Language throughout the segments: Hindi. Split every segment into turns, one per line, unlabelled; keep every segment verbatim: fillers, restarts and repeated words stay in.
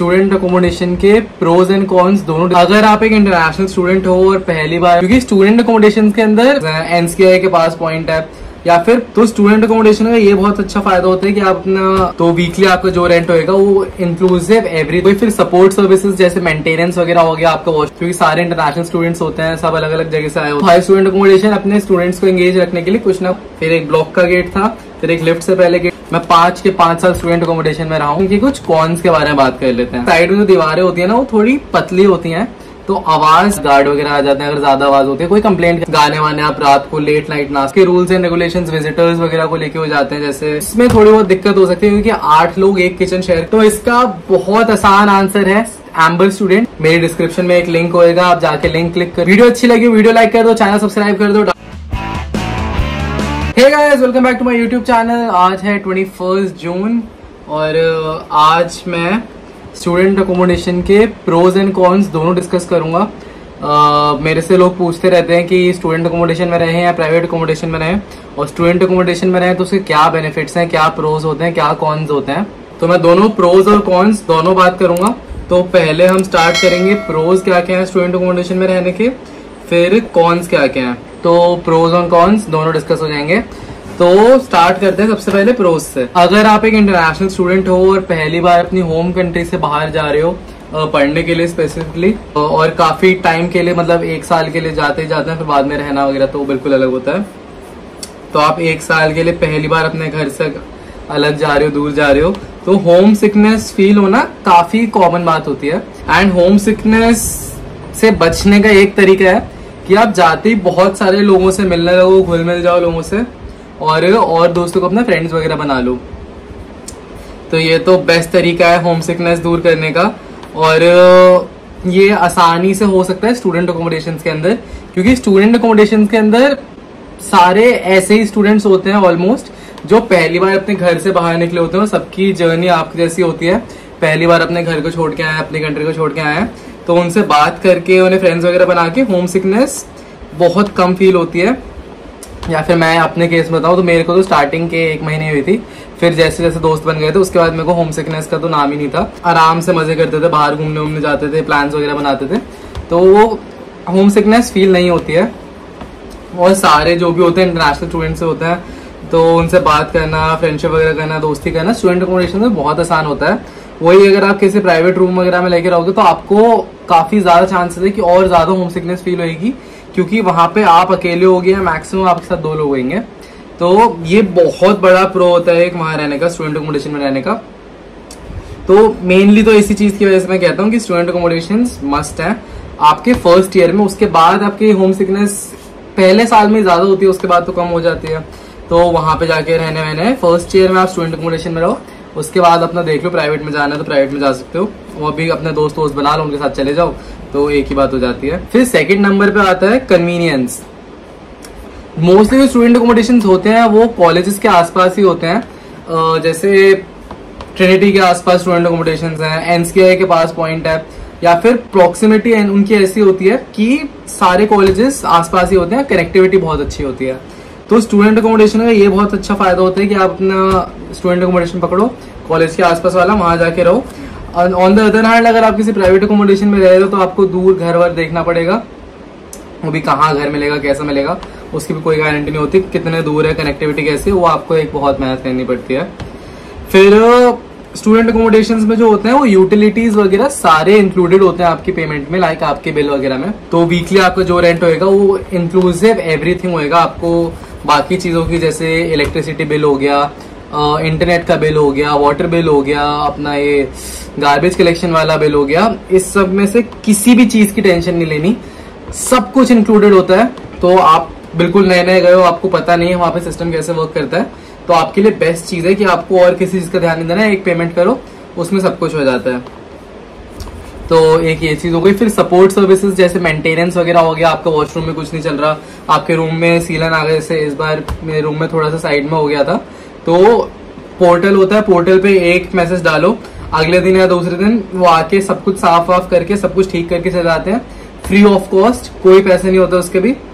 स्टूडेंट अकोमोडेशन के प्रोज एंड कॉन्स दोनों। अगर आप एक इंटरनेशनल स्टूडेंट हो और पहली बार, क्योंकि स्टूडेंट अकोमोडेशन के अंदर एनसीआई के पास पॉइंट है या फिर तो स्टूडेंट अकोमोडेशन का ये बहुत अच्छा फायदा होता है कि आप अपना तो वीकली आपका जो रेंट होएगा वो इंक्लूसिव एवरी, कोई फिर सपोर्ट सर्विसेज जैसे मेंटेनेंस वगैरह हो गया आपका वॉश, क्योंकि सारे इंटरनेशनल स्टूडेंट्स होते हैं, सब अलग अलग जगह से आए होते हैं। स्टूडेंट अकोमोडेशन अपने स्टूडेंट्स को एंगेज रखने के लिए कुछ ना, फिर एक ब्लॉक का गेट था, फिर एक लिफ्ट से पहले गेट। मैं पांच के पांच साल स्टूडेंट अकोमोडेशन में रहा हूँ। कि कुछ कॉन्स के बारे में बात कर लेते हैं। साइड में जो दीवारें होती है ना वो थोड़ी पतली होती हैं, तो आवाज गार्ड वगैरह आ जाते हैं अगर ज्यादा आवाज होती है। कोई कंप्लेंट, गाने वाने आप रात को लेट नाइट नाच के रूल्स एंड रेगुलेशंस विजिटर्स वगैरह को लेके हो जाते हैं, जैसे इसमें थोड़ी बहुत दिक्कत हो सकती है क्योंकि आठ लोग एक किचन शेयर। तो इसका बहुत आसान आंसर है एम्बर स्टूडेंट। मेरी डिस्क्रिप्शन में एक लिंक होएगा, आप जाके लिंक क्लिक कर। वीडियो अच्छी लगी वीडियो लाइक कर दो, चैनल सब्सक्राइब कर दो। Hey guys, welcome back to my YouTube channel. आज है ट्वेंटी फर्स्ट जून और आज मैं स्टूडेंट अकोमोडेशन के प्रोज एंड कॉन्स दोनों डिस्कस करूंगा। uh, मेरे से लोग पूछते रहते हैं कि स्टूडेंट अकोमोडेशन में रहें या प्राइवेट अकोमोडेशन में रहें, और स्टूडेंट अकोमोडेशन में रहें तो उसके क्या बेनिफिट्स हैं, क्या प्रोज होते हैं, क्या कॉन्स होते हैं। तो मैं दोनों प्रोज और कॉन्स दोनों बात करूंगा। तो पहले हम स्टार्ट करेंगे प्रोज क्या क्या है स्टूडेंट अकोमोडेशन में रहने के, फिर कॉन्स क्या क्या है। तो प्रोज और कॉन्स दोनों डिस्कस हो जाएंगे। तो स्टार्ट करते हैं सबसे पहले प्रोज से। अगर आप एक इंटरनेशनल स्टूडेंट हो और पहली बार अपनी होम कंट्री से बाहर जा रहे हो पढ़ने के लिए स्पेसिफिकली, और काफी टाइम के लिए, मतलब एक साल के लिए जाते ही जाते हैं, फिर बाद में रहना वगैरह तो बिल्कुल अलग होता है। तो आप एक साल के लिए पहली बार अपने घर से अलग जा रहे हो, दूर जा रहे हो, तो होम सिकनेस फील होना काफी कॉमन बात होती है। एंड होम सिकनेस से बचने का एक तरीका है कि आप जाते ही बहुत सारे लोगों से मिलने लगो, घुल मिल जाओ लोगों से, और और दोस्तों को अपना फ्रेंड्स वगैरह बना लो। तो ये तो बेस्ट तरीका है होम सिकनेस दूर करने का, और ये आसानी से हो सकता है स्टूडेंट अकोमोडेशन के अंदर, क्योंकि स्टूडेंट अकोमोडेशन के अंदर सारे ऐसे ही स्टूडेंट्स होते हैं ऑलमोस्ट जो पहली बार अपने घर से बाहर निकले होते हैं। सबकी जर्नी आपकी जैसी होती है, पहली बार अपने घर को छोड़ के आए, अपनी कंट्री को छोड़ के आए हैं। तो उनसे बात करके, उन्हें फ्रेंड्स वगैरह बना के होम सिकनेस बहुत कम फील होती है। या फिर मैं अपने केस में बताऊं तो मेरे को तो स्टार्टिंग के एक महीने हुई थी, फिर जैसे जैसे दोस्त बन गए थे उसके बाद मेरे को होम सिकनेस का तो नाम ही नहीं था। आराम से मजे करते थे, बाहर घूमने घूमने जाते थे, प्लान्स वगैरह बनाते थे, तो वो होम सिकनेस फील नहीं होती है। और सारे जो भी होते हैं इंटरनेशनल स्टूडेंट से होते हैं, तो उनसे बात करना, फ्रेंडशिप वगैरह करना, दोस्ती करना स्टूडेंट अकोमोडेशन में बहुत आसान होता है। वही अगर आप किसी प्राइवेट रूम वगैरह में लेके रहोगे तो आपको काफी ज्यादा चांसेस है कि और ज्यादा होम सिकनेस फील होगी, क्योंकि वहां पे आप अकेले होगे या मैक्सिमम आपके साथ दो लोग होंगे। तो ये बहुत बड़ा प्रो होता है एक वहां रहने का, स्टूडेंट अकोमोडेशन में रहने का। तो मेनली तो इसी चीज की वजह से मैं कहता हूँ कि स्टूडेंट अकोमोडेशन मस्ट है आपके फर्स्ट ईयर में। उसके बाद आपकी होम सिकनेस पहले साल में ज्यादा होती है, उसके बाद तो कम हो जाती है। तो वहां पे जाके रहने वहने फर्स्ट ईयर में आप स्टूडेंट अकोमोडेशन में रहो, उसके बाद अपना देख लो प्राइवेट में जाना है तो प्राइवेट में जा सकते हो, और भी अपने दोस्त दोस्त बना लो, उनके साथ चले जाओ, तो एक ही बात हो जाती है। फिर सेकंड नंबर पे आता है कन्वीनियंस। मोस्टली जो स्टूडेंट अकोमोडेशन होते हैं वो कॉलेजेस के आसपास ही होते हैं, जैसे ट्रिनिटी के आसपास स्टूडेंट अकोमोडेशन है, एनसीआई के पास पॉइंट है, या फिर प्रॉक्सिमिटी उनकी ऐसी होती है कि सारे कॉलेजेस आसपास ही होते हैं, कनेक्टिविटी बहुत अच्छी होती है। तो स्टूडेंट अकोमोडेशन का ये बहुत अच्छा फायदा होता है कि आप अपना स्टूडेंट अकोमोडेशन पकड़ो, कॉलेज के आसपास वाला, वहां जाके रहो। ऑन द अदर हैंड अगर आप किसी प्राइवेट अकोमोडेशन में रह रहे हो तो आपको दूर घर वर देखना पड़ेगा, वो भी कहाँ घर मिलेगा, कैसा मिलेगा, उसकी भी कोई गारंटी नहीं होती, कितने दूर है, कनेक्टिविटी कैसी, वो आपको एक बहुत मेहनत करनी पड़ती है। फिर स्टूडेंट अकोमोडेशन में जो होते हैं वो यूटिलिटीज वगैरह सारे इंक्लूडेड होते हैं आपकी पेमेंट में, लाइक आपके बिल वगैरह में। तो वीकली आपका जो रेंट होएगा वो इंक्लूसिव एवरीथिंग होएगा। आपको बाकी चीजों की जैसे इलेक्ट्रिसिटी बिल हो गया, इंटरनेट का बिल हो गया, वाटर बिल हो गया, अपना ये गार्बेज कलेक्शन वाला बिल हो गया, इस सब में से किसी भी चीज की टेंशन नहीं लेनी, सब कुछ इंक्लूडेड होता है। तो आप बिल्कुल नए नए गए हो, आपको पता नहीं है वहां पे सिस्टम कैसे वर्क करता है, तो आपके लिए बेस्ट चीज है कि आपको और किसी चीज का ध्यान नहीं देना है, एक पेमेंट करो उसमें सब कुछ हो जाता है। तो एक ये चीज हो गई। फिर सपोर्ट सर्विसेज जैसे मेंटेनेंस वगैरह हो गया, आपका वॉशरूम में कुछ नहीं चल रहा, आपके रूम में सीलन आ गए, जैसे इस बार मेरे रूम में थोड़ा सा साइड में हो गया था, तो पोर्टल होता है, पोर्टल पे एक मैसेज डालो, अगले दिन या दूसरे दिन वो आके सब कुछ साफ वाफ करके सब कुछ ठीक करके चले जाते हैं, फ्री ऑफ कॉस्ट, कोई पैसे नहीं होता उसके भी।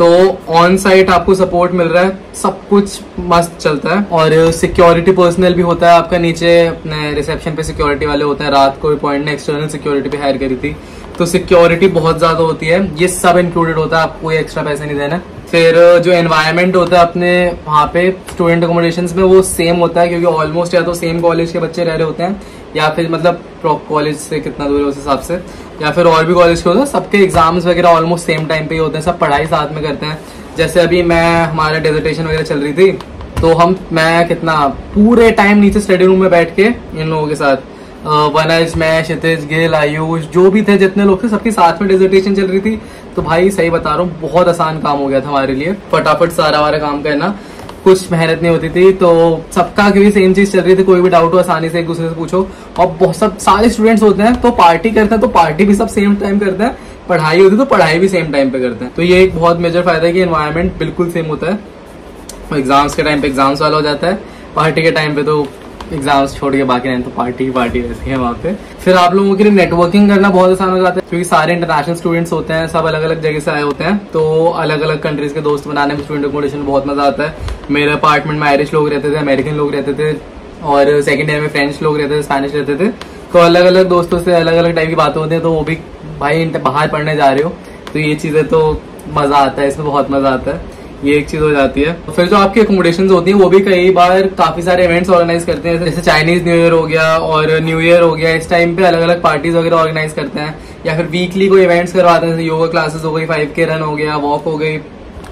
तो ऑन साइट आपको सपोर्ट मिल रहा है, सब कुछ मस्त चलता है। और सिक्योरिटी पर्सनल भी होता है आपका नीचे, अपने रिसेप्शन पे सिक्योरिटी वाले होते हैं। रात को पॉइंट ने एक्सटर्नल सिक्योरिटी पे हायर करी थी, तो सिक्योरिटी बहुत ज्यादा होती है। ये सब इंक्लूडेड होता है, आपको कोई एक्स्ट्रा पैसे नहीं देना। फिर जो एनवायरनमेंट होता है अपने वहाँ पे स्टूडेंट अकोमोडेशंस में, वो सेम होता है, क्योंकि ऑलमोस्ट या तो सेम कॉलेज के बच्चे रह रहे होते हैं, या फिर मतलब कॉलेज से कितना दूर है उस हिसाब से, या फिर और भी कॉलेज के होते हैं। सबके एग्जाम्स वगैरह ऑलमोस्ट सेम टाइम पे ही होते हैं, सब पढ़ाई साथ में करते हैं। जैसे अभी मैं हमारा डेजर्टेशन वगैरह चल रही थी, तो हम मैं कितना पूरे टाइम नीचे स्टडी रूम में बैठ के इन लोगों के साथ, वनज, मैं, क्षितिज, गिल, आयुष, जो भी थे जितने लोग थे, सबके साथ में डेजर्टेशन चल रही थी। तो भाई सही बता रहा हूँ, बहुत आसान काम हो गया था हमारे लिए, फटाफट सारा हमारा काम करना, कुछ मेहनत नहीं होती थी। तो सबका क्योंकि सेम चीज चल रही थी, कोई भी डाउट हो आसानी से एक दूसरे से पूछो। और बहुत सब सारे स्टूडेंट्स होते हैं तो पार्टी करते हैं, तो पार्टी भी सब सेम टाइम करते हैं, पढ़ाई होती है तो पढ़ाई भी सेम टाइम पे करते हैं। तो ये एक बहुत मेजर फायदा है कि एनवायरनमेंट बिल्कुल सेम होता है। एग्जाम्स के टाइम पे एग्जाम्स वाला हो जाता है, पार्टी के टाइम पे तो एग्जाम्स छोड़ के बाकी नहीं तो पार्टी ही पार्टी रहती है वहाँ पे। फिर आप लोगों के लिए नेटवर्किंग करना बहुत आसान हो जाता है, क्योंकि सारे इंटरनेशनल स्टूडेंट्स होते हैं, सब अलग अलग जगह से आए होते हैं, तो अलग अलग कंट्रीज के दोस्त बनाने में स्टूडेंट अकोमोडेशन में बहुत मजा आता है। मेरे अपार्टमेंट में आयरिश लोग रहते थे, अमेरिकन लोग रहते थे, और सेकेंड ईयर में फ्रेंच लोग रहते थे, स्पेनिश रहते थे। तो अलग अलग दोस्तों से अलग अलग टाइप की बातें होती है। तो वो भी भाई बाहर पढ़ने जा रहे हो तो ये चीजें तो मजा आता है, इसमें बहुत मजा आता है, ये एक चीज हो जाती है। फिर जो आपकी अकोमोडेशन होती है वो भी कई बार काफी सारे इवेंट्स ऑर्गेनाइज करते हैं, जैसे चाइनीज न्यू ईयर हो गया और न्यू ईयर हो गया, इस टाइम पे अलग अलग पार्टीज वगैरह ऑर्गेनाइज करते हैं, या फिर वीकली कोई इवेंट्स करवाते हैं, जैसे योगा क्लासेस हो गई, फाइव के रन हो गया, वॉक हो गई।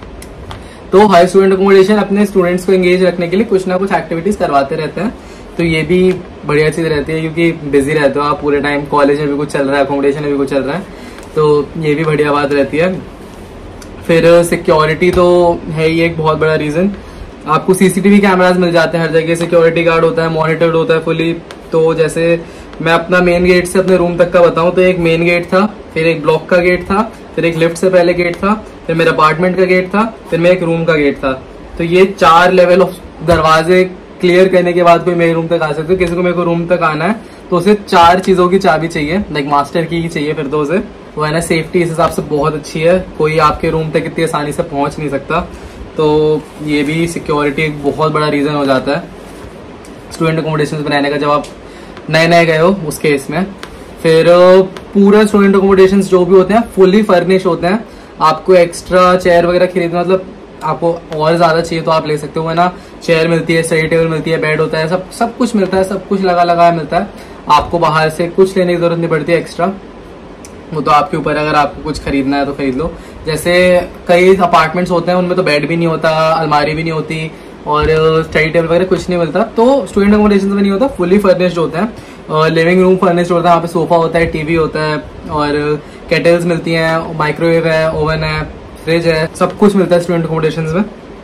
तो हाई स्टूडेंट अकोमोडेशन अपने स्टूडेंट्स को एंगेज रखने के लिए कुछ ना कुछ एक्टिविटीज करवाते रहते हैं। तो ये भी बढ़िया चीज रहती है, क्योंकि बिजी रहते हो आप पूरे टाइम, कॉलेज में भी कुछ चल रहा है, अकोमोडेशन में भी कुछ चल रहा है, तो ये भी बढ़िया बात रहती है। फिर सिक्योरिटी तो है ही एक बहुत बड़ा रीजन, आपको सीसीटीवी कैमरास मिल जाते हैं हर जगह, सिक्योरिटी गार्ड होता है, मॉनिटर्ड होता है फुली। तो जैसे मैं अपना मेन गेट से अपने रूम तक का बताऊं तो एक मेन गेट था, फिर एक ब्लॉक का गेट था, फिर एक लिफ्ट से पहले गेट था, फिर मेरा अपार्टमेंट का गेट था, फिर मेरे एक रूम का गेट था। तो ये चार लेवल ऑफ दरवाजे क्लियर करने के बाद कोई मेरे रूम तक आ सकते हो। किसी को मेरे को रूम तक आना है तो उसे चार चीजों की चाबी चाहिए, लाइक मास्टर की ही चाहिए, फिर तो उसे वो है ना, सेफ्टी इस हिसाब से बहुत अच्छी है, कोई आपके रूम तक इतनी आसानी से पहुंच नहीं सकता। तो ये भी सिक्योरिटी एक बहुत बड़ा रीजन हो जाता है स्टूडेंट अकोमोडेशन बनाने का, जब आप नए नए गए हो उस केस में। फिर पूरा स्टूडेंट अकोमोडेशन जो भी होते हैं फुली फर्निश होते हैं, आपको एक्स्ट्रा चेयर वगैरह खरीदना, मतलब आपको और ज्यादा चाहिए तो आप ले सकते हो, है ना। चेयर मिलती है, स्टडी टेबल मिलती है, बेड होता है, सब सब कुछ मिलता है, सब कुछ लगा लगा मिलता है, आपको बाहर से कुछ लेने की जरूरत नहीं पड़ती है एक्स्ट्रा। वो तो आपके ऊपर, अगर आपको कुछ खरीदना है तो खरीद लो। जैसे कई अपार्टमेंट्स होते हैं उनमें तो बेड भी नहीं होता, अलमारी भी नहीं होती, और स्टडी टेबल वगैरह कुछ नहीं मिलता। तो स्टूडेंट अकोमोडेशन में नहीं होता, फुली फर्निश्ड होते हैं। लिविंग रूम फर्निश्ड होता है, वहाँ पे सोफा होता है, टीवी होता है, और केटल्स मिलती हैं, माइक्रोवेव है, ओवन है, फ्रिज है, सब कुछ मिलता है स्टूडेंट अकोमोडेशन में।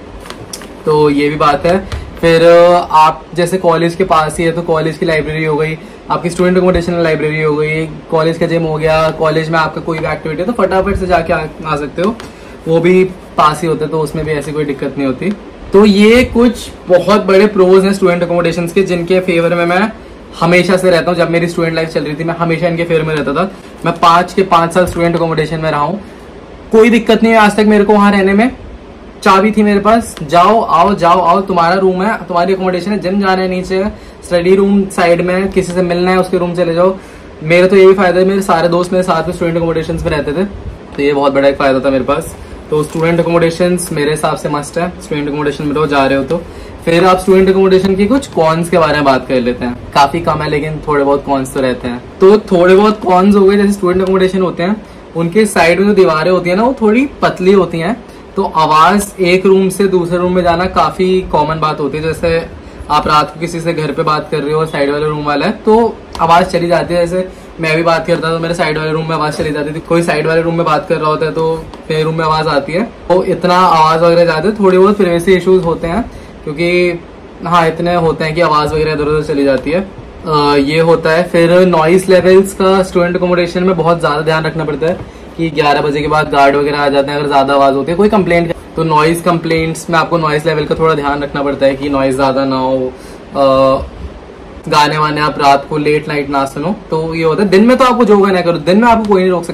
तो ये भी बात है। फिर आप जैसे कॉलेज के पास ही है तो कॉलेज की लाइब्रेरी हो गई, आपकी स्टूडेंट अकोमोडेशन लाइब्रेरी हो गई, कॉलेज का जिम हो गया, कॉलेज में आपका कोई भी एक्टिविटी है तो फटाफट से जाके आ, आ सकते हो, वो भी पास ही होता है, तो उसमें भी ऐसी कोई दिक्कत नहीं होती। तो ये कुछ बहुत बड़े प्रोज हैं स्टूडेंट अकोमोडेशन के, जिनके फेवर में मैं हमेशा से रहता हूँ। जब मेरी स्टूडेंट लाइफ चल रही थी मैं हमेशा इनके फेवर में रहता था। मैं पांच के पांच साल स्टूडेंट अकोमोडेशन में रहा हूँ, कोई दिक्कत नहीं है आज तक मेरे को वहां रहने में। चाबी थी मेरे पास, जाओ आओ जाओ आओ, तुम्हारा रूम है, तुम्हारी अकोमोडेशन है, जिम जाना है नीचे, स्टडी रूम साइड में, किसी से मिलना है उसके रूम चले जाओ। मेरे तो यही फायदा है, मेरे सारे दोस्त मेरे साथ में स्टूडेंट अकोमोडेशन में रहते थे, तो ये बहुत बड़ा एक फायदा था मेरे पास। तो स्टूडेंट अकोमोडेशन मेरे हिसाब से मस्ट है, स्टूडेंट अकोमोडेशन में रहो, जा रहे हो तो। फिर आप स्टूडेंट अकोमोडेशन की कुछ कॉन्स के बारे में बात कर लेते हैं, काफी कम है लेकिन थोड़े बहुत कॉन्स तो रहते हैं। तो थोड़े बहुत कॉन्स हो गए, जैसे स्टूडेंट अकोमोडेशन होते हैं उनके साइड में जो दीवारें होती है ना वो थोड़ी पतली होती हैं, तो आवाज एक रूम से दूसरे रूम में जाना काफी कॉमन बात होती है। जैसे आप रात को किसी से घर पे बात कर रहे हो, साइड वाले रूम वाला है, तो आवाज चली जाती है। जैसे मैं भी बात करता तो मेरे साइड वाले रूम में आवाज चली जाती थी, कोई साइड वाले रूम में बात कर रहा होता है तो मेरे रूम में आवाज आती है, तो इतना आवाज वगैरह जाती है। थोड़ी बहुत प्राइवेसी इश्यूज होते हैं, क्योंकि हाँ इतने होते हैं कि आवाज वगैरह इधर उधर चली जाती है, आ, ये होता है। फिर नॉइस लेवल्स का स्टूडेंट अकोमोडेशन में बहुत ज्यादा ध्यान रखना पड़ता है कि ग्यारह बजे के बाद गार्ड वगैरह आ जाते हैं, अगर ज्यादा आवाज होती है, कोई कंप्लेंट तो नॉइज कंप्लेंट्स में आपको नॉइज लेवल का थोड़ा ध्यान रखना पड़ता है कि नॉइज ज्यादा ना हो, आ, गाने वाने आप रात को लेट नाइट ना सुनो। तो ये होता है, दिन में तो आपको जो गाना करो, दिन में आपको कोई नहीं रोक सकता,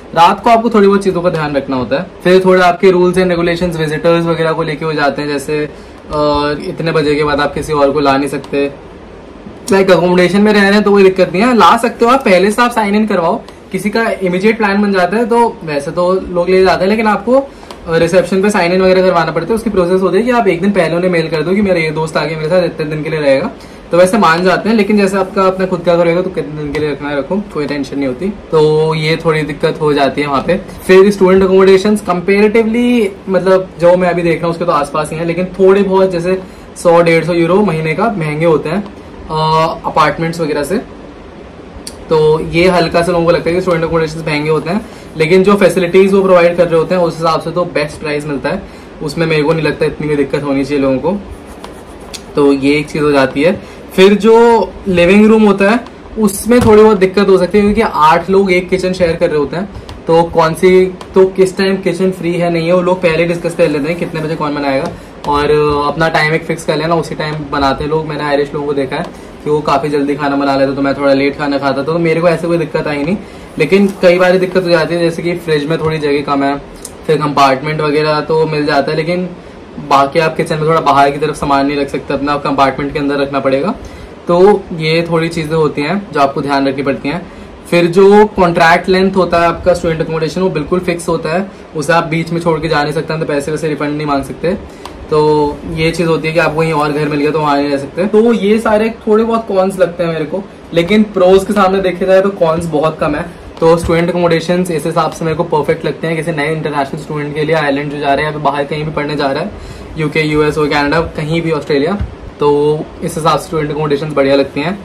रात को आपको थोड़ी बहुत चीजों का ध्यान रखना होता है। फिर थोड़ा आपके रूल्स एंड रेगुलेशंस विजिटर्स वगैरह को लेके हो जाते हैं, जैसे आ, इतने बजे के बाद आप किसी और को ला नहीं सकते। लाइक अकोमोडेशन में रह रहे हैं तो कोई दिक्कत नहीं है, ला सकते हो आप, पहले से आप साइन इन करवाओ। किसी का इमीडिएट प्लान बन जाता है तो वैसे तो लोग ले जाते हैं, लेकिन आपको रिसेप्शन पे साइन इन वगैरह करवाना पड़ता है। उसकी प्रोसेस होती है कि आप एक दिन पहले उन्हें मेल कर दो कि मेरा ये दोस्त आगे मेरे साथ इतने दिन के लिए रहेगा, तो वैसे मान जाते हैं। लेकिन जैसे आपका अपना खुद का रहेगा तो कितने दिन के लिए रखना है रखो, कोई टेंशन नहीं होती। तो ये थोड़ी दिक्कत हो जाती है वहाँ पे। फिर स्टूडेंट अकोमोडेशन कंपेरेटिवली, मतलब जो मैं अभी देख रहा हूँ उसके तो आसपास ही है, लेकिन थोड़े बहुत जैसे सौ डेढ़ सौ यूरो महीने का महंगे होते हैं अपार्टमेंट्स वगैरह से। तो ये हल्का से लोगों को लगता है कि स्टूडेंट अकोमोडेशन महंगे होते हैं, लेकिन जो फैसिलिटीज वो प्रोवाइड कर रहे होते हैं उस हिसाब से तो बेस्ट प्राइस मिलता है। उसमें मेरे को नहीं लगता इतनी भी दिक्कत होनी चाहिए लोगों को। तो ये एक चीज हो जाती है। फिर जो लिविंग रूम होता है उसमें थोड़ी बहुत दिक्कत हो सकती है, क्योंकि आठ लोग एक किचन शेयर कर रहे होते हैं। तो कौन सी तो किस टाइम किचन फ्री है नहीं है वो लोग पहले डिस्कस कर लेते हैं, कितने बजे कौन बनाएगा, और अपना टाइम एक फिक्स कर लेना, उसी टाइम बनाते हैं लोग। मैंने आयरिश लोगों को देखा है कि वो काफी जल्दी खाना बना लेते, तो मैं थोड़ा लेट खाना खाता था, तो मेरे को ऐसे कोई दिक्कत आई नहीं। लेकिन कई बार दिक्कत हो जाती है, जैसे कि फ्रिज में थोड़ी जगह कम है, फिर कंपार्टमेंट वगैरह तो मिल जाता है, लेकिन बाकी आप किचन में थोड़ा बाहर की तरफ सामान नहीं रख सकते, अपना कंपार्टमेंट के अंदर रखना पड़ेगा। तो ये थोड़ी चीजें होती हैं जो आपको ध्यान रखनी पड़ती हैं। फिर जो कॉन्ट्रैक्ट लेंथ होता है आपका स्टूडेंट अकोमोडेशन, वो बिल्कुल फिक्स होता है, उसे आप बीच में छोड़ के जा नहीं सकते, तो पैसे वैसे रिफंड नहीं मांग सकते। तो ये चीज होती है कि आपको कहीं और घर मिल गया तो वहां नहीं रह सकते। तो ये सारे थोड़े बहुत कॉन्स लगते हैं मेरे को, लेकिन प्रोज के सामने देखे जाए तो कॉन्स बहुत कम है। तो स्टूडेंट अकोमोडेशन इस हिसाब से मेरे को परफेक्ट लगते हैं किसी नए इंटरनेशनल स्टूडेंट के लिए, आयरलैंड जो जा रहे हैं या बाहर कहीं भी पढ़ने जा रहा है, यूके यूएस हो कनाडा कहीं भी ऑस्ट्रेलिया, तो इस हिसाब से स्टूडेंट अकोमोडेशन बढ़िया लगती हैं।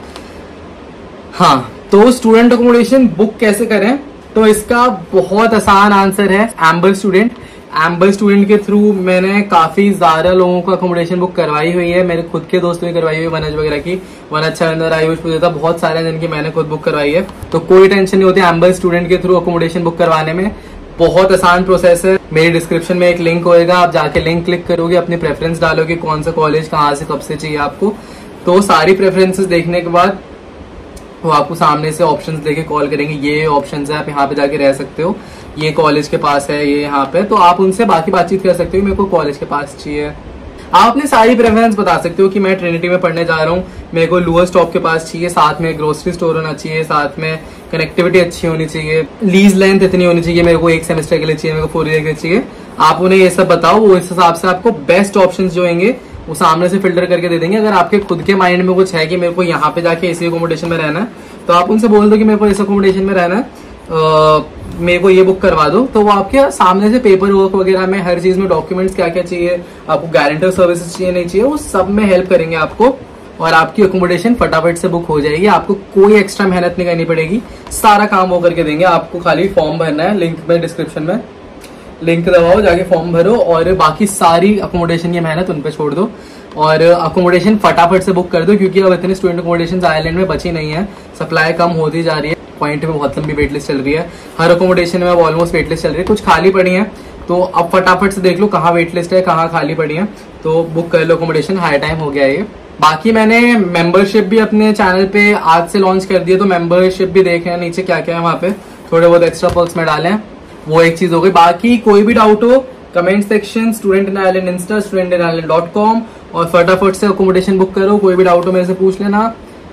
हाँ, तो स्टूडेंट अकोमोडेशन बुक कैसे करें, तो इसका बहुत आसान आंसर है एम्बर स्टूडेंट। एम्बर स्टूडेंट के थ्रू मैंने काफी ज्यादा लोगों को अकोमोडेशन बुक करवाई हुई है, मेरे खुद के दोस्तों ने करवाई हुई है, वनज वगैरह की, वनज चंदर आयुष पूजा, बहुत सारे जिनकी मैंने खुद बुक करवाई है। तो कोई टेंशन नहीं होती एम्बर स्टूडेंट के थ्रू अकोमोडेशन बुक करवाने में, बहुत आसान प्रोसेस है। मेरी डिस्क्रिप्शन में एक लिंक होएगा, आप जाके लिंक क्लिक करोगे, अपनी प्रेफरेंस डालोगे कौन सा कॉलेज कहाँ से कब से चाहिए आपको, तो सारी प्रेफरेंसेस देखने के बाद वो आपको सामने से ऑप्शंस देके कॉल करेंगे, ये ऑप्शंस है, आप यहाँ पे जाके रह सकते हो, ये कॉलेज के पास है, ये यहाँ पे, तो आप उनसे बाकी बातचीत कर सकते हो, मेरे को कॉलेज के पास चाहिए। आप अपनी सारी प्रेफरेंस बता सकते हो कि मैं ट्रिनिटी में पढ़ने जा रहा हूँ, मेरे को लुअर स्टॉप के पास चाहिए, साथ में ग्रोसरी स्टोर होना चाहिए, साथ में कनेक्टिविटी अच्छी होनी चाहिए, लीज लेंथ इतनी होनी चाहिए, मेरे को एक सेमेस्टर के लिए चाहिए, मेरे को फोर ईयर के लिए चाहिए। आप उन्हें ये सब बताओ, वो इस हिसाब से आपको बेस्ट ऑप्शंस जो होंगे वो सामने से फिल्टर करके दे देंगे। अगर आपके खुद के माइंड में कुछ है कि मेरे को यहाँ पे जाके इसी अकोमोडेशन में रहना है, तो आप उनसे बोल दो कि मेरे को इस अकोमोडेशन में रहना है, आ, मेरे को ये बुक करवा दो, तो वो आपके सामने से पेपर वर्क वगैरह में हर चीज में डॉक्यूमेंट्स क्या क्या चाहिए, आपको गारंटर सर्विसेज चाहिए नहीं चाहिए, वो सब में हेल्प करेंगे आपको, और आपकी अकोमोडेशन फटाफट से बुक हो जाएगी। आपको कोई एक्स्ट्रा मेहनत नहीं करनी पड़ेगी, सारा काम वो करके देंगे। आपको खाली फॉर्म भरना है, लिंक में डिस्क्रिप्शन में लिंक दबाओ, जाके फॉर्म भरो, और बाकी सारी अकोमोडेशन की मेहनत उन पे छोड़ दो, और अकोमोडेशन फटाफट से बुक कर दो, क्योंकि अब इतने स्टूडेंट अकोमोडेशन आइलैंड में बची नहीं है, सप्लाई कम होती जा रही है, पॉइंट में बहुत लंबी वेट लिस्ट चल रही है, हर अकोमोडेशन में अब ऑलमोस्ट वेट लिस्ट चल रही है, कुछ खाली पड़ी है, तो अब फटाफट से देख लो कहाँ वेट लिस्ट है, कहाँ खाली पड़ी है, तो बुक कर लो अकोमोडेशन, हाई टाइम हो गया ये। बाकी मैंने मेंबरशिप भी अपने चैनल पे आज से लॉन्च कर दी है, तो मेंबरशिप भी देख रहे हैं नीचे क्या क्या है, वहाँ पे थोड़े बहुत एक्स्ट्रा पर्क्स में डाले हैं, वो एक चीज हो गई। बाकी कोई भी डाउट हो comment section, student in Ireland Insta, student in Ireland dot com, और फटाफट से अकोमोडेशन बुक करो। कोई भी डाउट हो मेरे से पूछ लेना।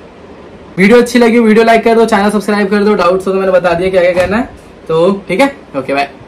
वीडियो अच्छी लगी वीडियो लाइक कर दो, चैनल सब्सक्राइब कर दो, डाउट्स हो तो मैंने बता दिया क्या क्या करना है, तो ठीक है, ओके बाय।